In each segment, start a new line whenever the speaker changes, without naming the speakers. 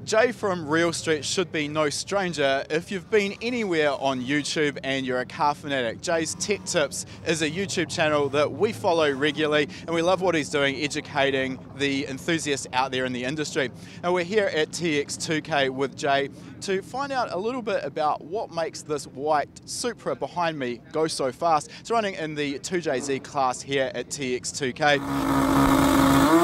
Jay from Real Street should be no stranger if you've been anywhere on YouTube and you're a car fanatic. Jay's Tech Tips is a YouTube channel that we follow regularly, and we love what he's doing, educating the enthusiasts out there in the industry. And we're here at TX2K with Jay to find out a little bit about what makes this white Supra behind me go so fast. It's running in the 2JZ class here at TX2K.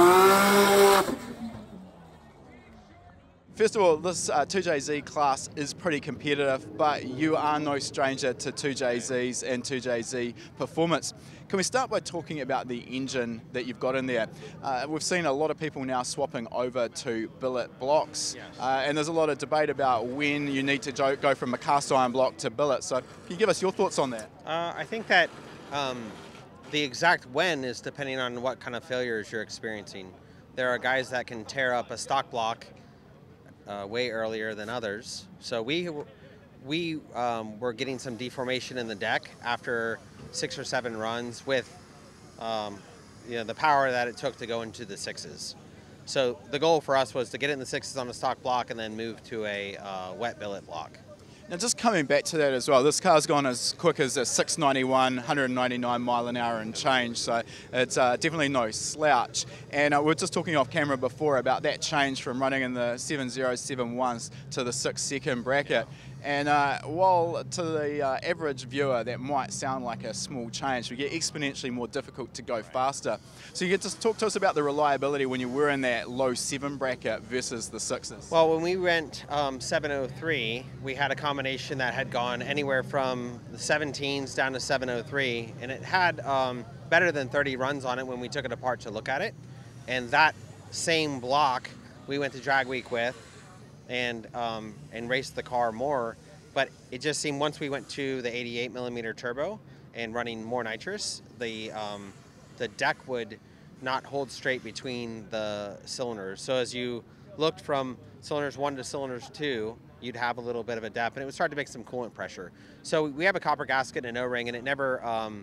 First of all, this 2JZ class is pretty competitive, but you are no stranger to 2JZs and 2JZ performance. Can we start by talking about the engine that you've got in there? We've seen a lot of people now swapping over to billet blocks,
yes.
And there's a lot of debate about when you need to go from a cast iron block to billet. So can you give us your thoughts on that?
I think that the exact when is depending on what kind of failures you're experiencing. There are guys that can tear up a stock block way earlier than others. So we were getting some deformation in the deck after 6 or 7 runs with the power that it took to go into the 6s. So the goal for us was to get it in the 6s on a stock block and then move to a wet billet block.
Now just coming back to that as well, this car's gone as quick as a 691, 199 mile an hour and change, so it's definitely no slouch. And we were just talking off camera before about that change from running in the 7071s to the 6-second bracket. And while to the average viewer that might sound like a small change, we get exponentially more difficult to go faster. So you get to talk to us about the reliability when you were in that low 7 bracket versus the 6s.
Well, when we went 703, we had a combination that had gone anywhere from the 17s down to 703, and it had better than 30 runs on it when we took it apart to look at it. And that same block we went to drag week with and raced the car more, but it just seemed once we went to the 88mm turbo and running more nitrous, the deck would not hold straight between the cylinders. So as you looked from cylinders 1 to cylinders 2, you'd have a little bit of a depth, and it would start to make some coolant pressure. So we have a copper gasket and an O-ring, and it never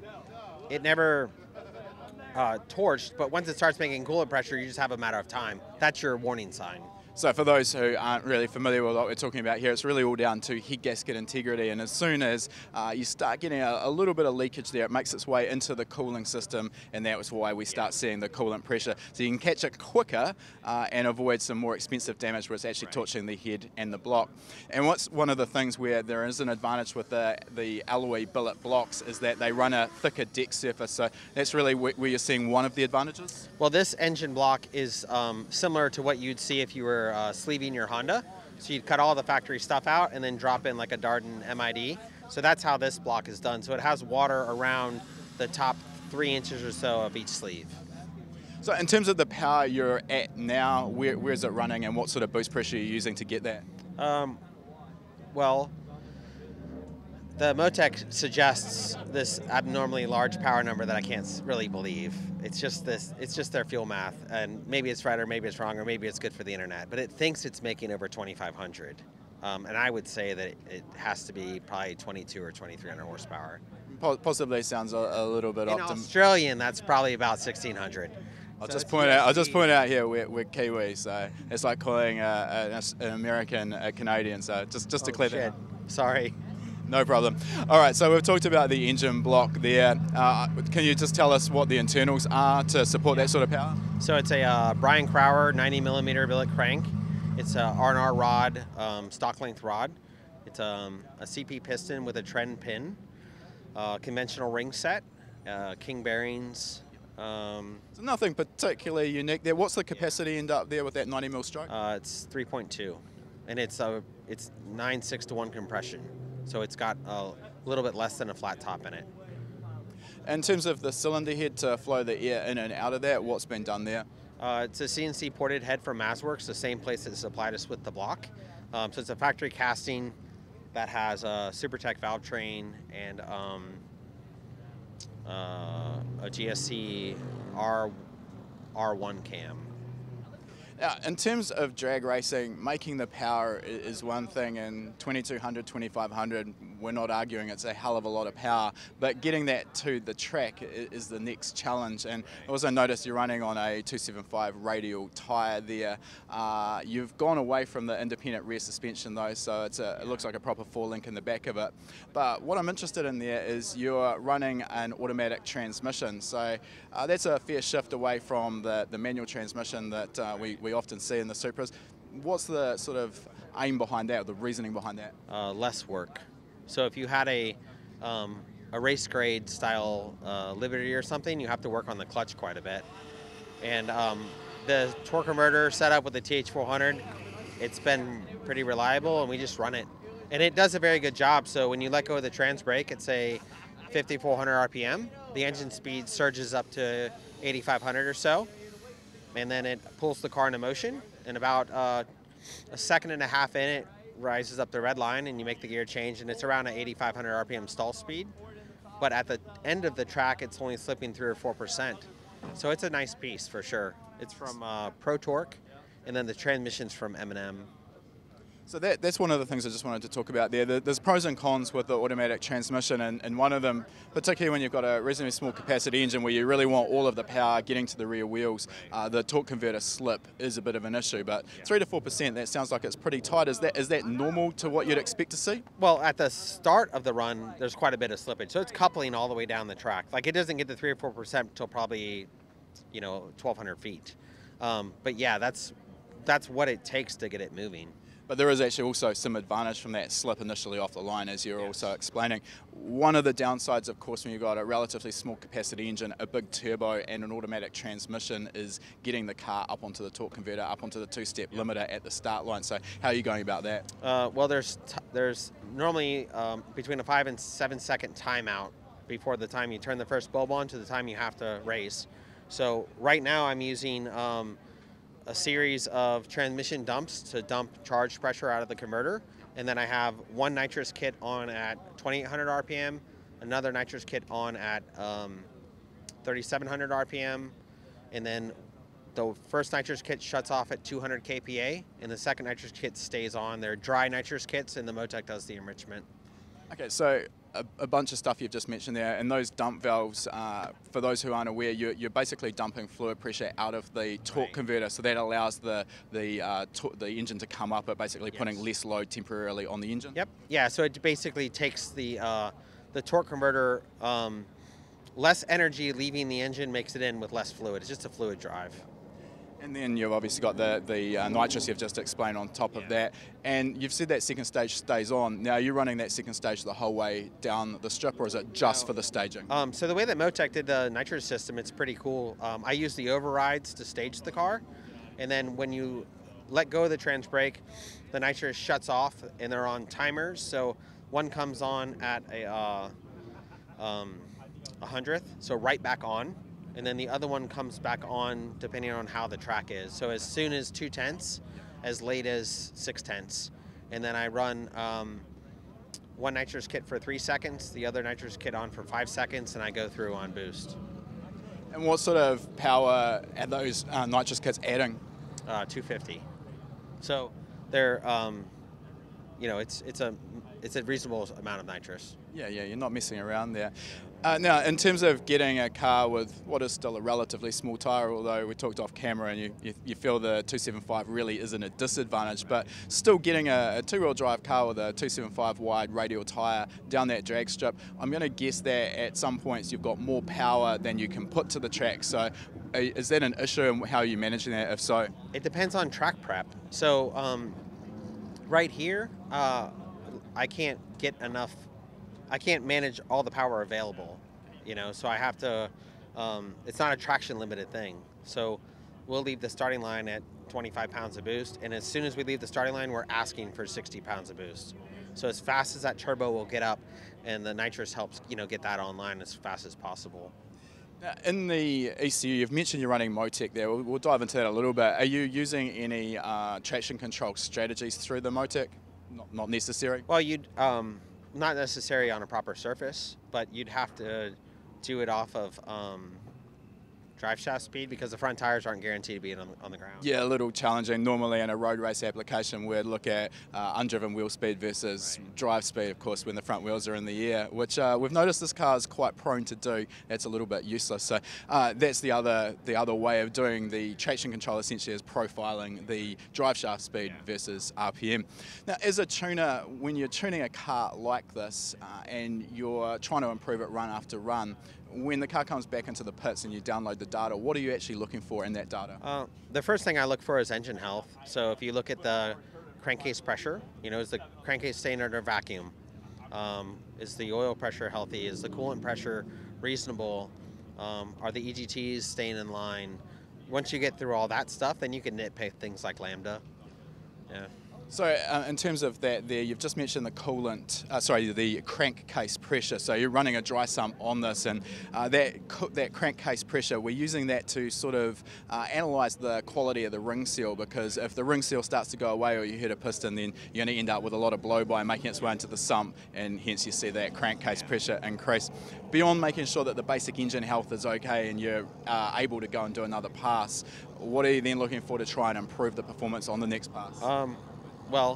torched, but once it starts making coolant pressure, you just have a matter of time. That's your warning sign.
So for those who aren't really familiar with what we're talking about here, it's really all down to head gasket integrity, and as soon as you start getting a little bit of leakage there, it makes its way into the cooling system, and that was why we start seeing the coolant pressure. So you can catch it quicker and avoid some more expensive damage where it's actually torching the head and the block. And what's one of the things where there is an advantage with the alloy billet blocks is that they run a thicker deck surface, so that's really where you're seeing one of the advantages?
Well, this engine block is similar to what you'd see if you were sleeving your Honda. So you'd cut all the factory stuff out and then drop in like a Darden MID. So that's how this block is done. So it has water around the top 3 inches or so of each sleeve.
So in terms of the power you're at now, where is it running and what sort of boost pressure are you using to get that?
Well, the MoTeC suggests this abnormally large power number that I can't really believe. It's just their fuel math, and maybe it's right or maybe it's wrong or maybe it's good for the internet, but it thinks it's making over 2,500. And I would say that it has to be probably 22 or 2,300 horsepower.
Possibly sounds a little bit optimistic.
In Australian, that's probably about 1,600.
I'll just point out here we're Kiwi, so it's like calling an American a Canadian. So just to clear that up.
Sorry.
No problem. All right, so we've talked about the engine block there. Can you just tell us what the internals are to support that sort of power?
So it's a Brian Crower 90mm billet crank. It's a R&R rod, stock length rod. It's a CP piston with a trend pin, conventional ring set, king bearings.
So nothing particularly unique there. What's the capacity end up there with that 90mm stroke?
It's 3.2, and it's 9/6 to 1 compression. So it's got a little bit less than a flat top in it.
In terms of the cylinder head to flow the air in and out of that, what's been done there?
It's a CNC ported head from Mazworx, the same place that supplied us with the block. So it's a factory casting that has a Supertech valve train and a GSC R1 cam.
Now, in terms of drag racing, making the power is one thing, and 2200, 2500, we're not arguing it's a hell of a lot of power, but getting that to the track is the next challenge. And I also noticed you're running on a 275 radial tyre there. You've gone away from the independent rear suspension though, so it looks like a proper 4-link in the back of it. But what I'm interested in there is you're running an automatic transmission, so that's a fair shift away from the manual transmission that we often see in the Supras. What's the sort of aim behind that, or the reasoning behind that?
Less work. So if you had a race grade style Liberty or something, you have to work on the clutch quite a bit. And the torque converter setup with the TH400, it's been pretty reliable, and we just run it. And it does a very good job. So when you let go of the trans brake at say 5,400 RPM, the engine speed surges up to 8,500 or so. And then it pulls the car into motion, and about a second and a half in, it rises up the red line, and you make the gear change, and it's around an 8,500 RPM stall speed. But at the end of the track, it's only slipping 3 or 4%. So it's a nice piece for sure. It's from Pro Torque, and then the transmission's from M&M.
So that's one of the things I just wanted to talk about there. There's pros and cons with the automatic transmission, and one of them, particularly when you've got a reasonably small capacity engine where you really want all of the power getting to the rear wheels, the torque converter slip is a bit of an issue. But 3 to 4%, that sounds like it's pretty tight. Is that normal to what you'd expect to see?
Well, at the start of the run, there's quite a bit of slippage. So it's coupling all the way down the track. Like, it doesn't get to 3 or 4% until probably, 1,200 feet. But yeah, that's what it takes to get it moving.
But there is actually also some advantage from that slip initially off the line, as you're also explaining. One of the downsides, of course, when you've got a relatively small capacity engine, a big turbo and an automatic transmission, is getting the car up onto the torque converter, up onto the two-step limiter at the start line. So how are you going about that?
Well, there's normally between a 5 and 7 second timeout before the time you turn the first bulb on to the time you have to race. So right now I'm using a series of transmission dumps to dump charge pressure out of the converter, and then I have one nitrous kit on at 2,800 RPM, another nitrous kit on at 3,700 RPM, and then the first nitrous kit shuts off at 200 kPa, and the second nitrous kit stays on. They're dry nitrous kits, and the MoTeC does the enrichment.
Okay, so a bunch of stuff you've just mentioned there, and those dump valves, for those who aren't aware, you're basically dumping fluid pressure out of the torque converter, so that allows the engine to come up, but basically putting less load temporarily on the engine?
Yep. Yeah, so it basically takes the torque converter, less energy leaving the engine, makes it in with less fluid. It's just a fluid drive.
And then you've obviously got the nitrous you've just explained on top of that. And you've said that second stage stays on. Now, are you running that second stage the whole way down the strip, or is it just for the staging?
So the way that MoTeC did the nitrous system, it's pretty cool. I use the overrides to stage the car. And then when you let go of the trans brake, the nitrous shuts off, and they're on timers. So one comes on at a 100th, so right back on. And then the other one comes back on depending on how the track is. So as soon as 2/10, as late as 6/10. And then I run one nitrous kit for 3 seconds, the other nitrous kit on for 5 seconds, and I go through on boost.
And what sort of power are those nitrous kits adding?
250. So they're, it's a reasonable amount of nitrous.
Yeah, you're not messing around there. Now, in terms of getting a car with what is still a relatively small tyre, although we talked off camera and you feel the 275 really isn't a disadvantage, but still getting a two-wheel drive car with a 275 wide radial tyre down that drag strip, I'm going to guess that at some points you've got more power than you can put to the track. So is that an issue, and how are you managing that, if so?
It depends on track prep. So right here, I can't manage all the power available, so I have to, it's not a traction limited thing. So we'll leave the starting line at 25 pounds of boost, and as soon as we leave the starting line, we're asking for 60 pounds of boost. So as fast as that turbo will get up, and the nitrous helps, get that online as fast as possible.
Now, in the ECU, you've mentioned you're running MoTeC there. We'll dive into that a little bit. Are you using any traction control strategies through the MoTeC? Not necessary?
Well, you'd, not necessary on a proper surface, but you'd have to do it off of drive shaft speed because the front tires aren't guaranteed to be on the ground.
Yeah, a little challenging. Normally in a road race application, we'd look at undriven wheel speed versus drive speed, of course, when the front wheels are in the air, which we've noticed this car is quite prone to do. That's a little bit useless. So that's the other way of doing the traction control, essentially, is profiling the drive shaft speed versus RPM. Now, as a tuner, when you're tuning a car like this and you're trying to improve it run after run, when the car comes back into the pits and you download the data, what are you actually looking for in that data?
The first thing I look for is engine health. So if you look at the crankcase pressure, is the crankcase staying under vacuum? Is the oil pressure healthy? Is the coolant pressure reasonable? Are the EGTs staying in line? Once you get through all that stuff, then you can nitpick things like lambda. Yeah.
So in terms of that there, you've just mentioned the coolant, the crankcase pressure. So you're running a dry sump on this, and that crankcase pressure, we're using that to sort of analyse the quality of the ring seal, because if the ring seal starts to go away or you hit a piston, then you're going to end up with a lot of blow-by making its way into the sump, and hence you see that crankcase pressure increase. Beyond making sure that the basic engine health is okay and you're able to go and do another pass, what are you then looking for to try and improve the performance on the next pass?
Well,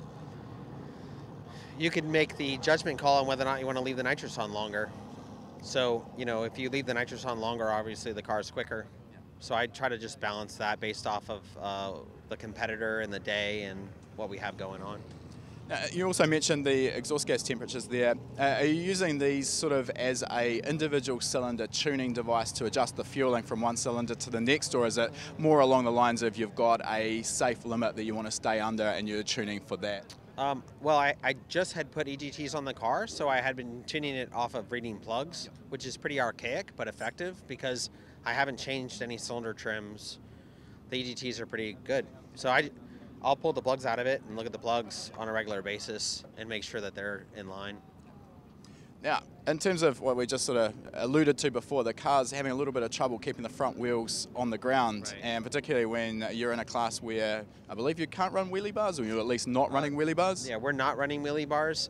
you could make the judgment call on whether or not you want to leave the nitrous on longer. So, if you leave the nitrous on longer, obviously the car's quicker. So I try to just balance that based off of the competitor and the day and what we have going on.
You also mentioned the exhaust gas temperatures there. Are you using these sort of as a individual cylinder tuning device to adjust the fueling from one cylinder to the next, or is it more along the lines of you've got a safe limit that you want to stay under and you're tuning for that?
Well, I just had put EGTs on the car, so I had been tuning it off of reading plugs, which is pretty archaic but effective because I haven't changed any cylinder trims. The EGTs are pretty good. So I'll pull the plugs out of it and look at the plugs on a regular basis and make sure that they're in line.
Now, in terms of what we just sort of alluded to before, the car's having a little bit of trouble keeping the front wheels on the ground, and particularly when you're in a class where I believe you can't run wheelie bars, or you're at least not running wheelie bars?
Yeah, we're not running wheelie bars.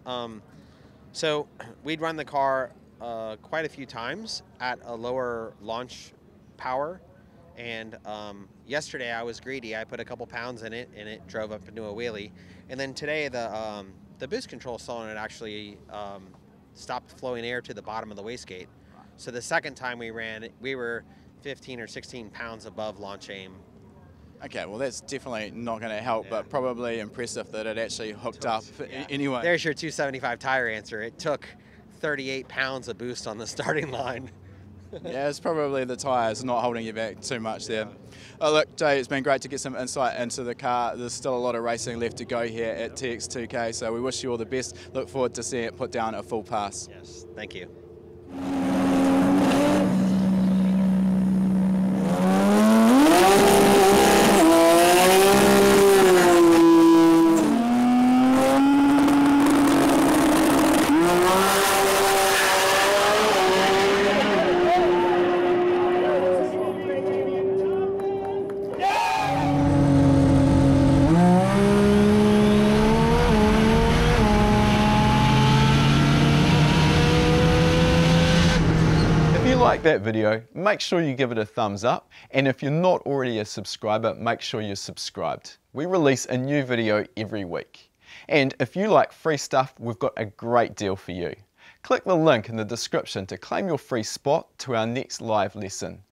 So we'd run the car quite a few times at a lower launch power. And yesterday I was greedy. I put a couple pounds in it, and it drove up into a wheelie. And then today the boost control solenoid actually stopped flowing air to the bottom of the wastegate. So the second time we ran, we were 15 or 16 pounds above launch aim.
Okay, well that's definitely not going to help, but probably impressive that it actually hooked up anyway.
There's your 275 tire answer. It took 38 pounds of boost on the starting line.
Yeah, it's probably the tyres not holding you back too much there. Oh, look, Jay, it's been great to get some insight into the car. There's still a lot of racing left to go here at TX2K, so we wish you all the best. Look forward to seeing it put down a full pass.
Yes, thank you.
Like that video, make sure you give it a thumbs up, and if you're not already a subscriber, make sure you're subscribed. We release a new video every week. And if you like free stuff, we've got a great deal for you. Click the link in the description to claim your free spot to our next live lesson.